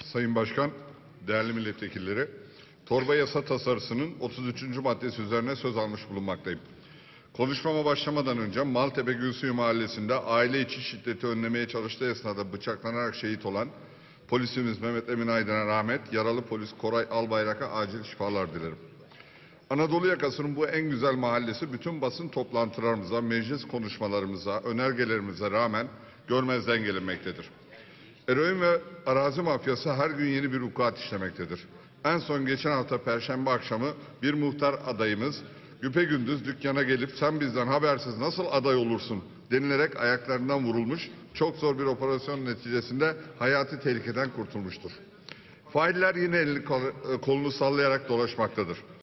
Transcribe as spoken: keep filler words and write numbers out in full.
Sayın Başkan, değerli milletvekilleri, torba yasa tasarısının otuz üçüncü maddesi üzerine söz almış bulunmaktayım. Konuşmama başlamadan önce Maltepe Gülsuyu Mahallesi'nde aile içi şiddeti önlemeye çalıştığı esnada bıçaklanarak şehit olan polisimiz Mehmet Emin Aydın'a rahmet, yaralı polis Koray Albayrak'a acil şifalar dilerim. Anadolu yakasının bu en güzel mahallesi bütün basın toplantılarımıza, meclis konuşmalarımıza, önergelerimize rağmen görmezden gelinmektedir. Eroin ve arazi mafyası her gün yeni bir vukuat işlemektedir. En son geçen hafta Perşembe akşamı bir muhtar adayımız güpegündüz dükkana gelip sen bizden habersiz nasıl aday olursun denilerek ayaklarından vurulmuş, çok zor bir operasyon neticesinde hayati tehlikeden kurtulmuştur. Failler yine elini kolunu sallayarak dolaşmaktadır.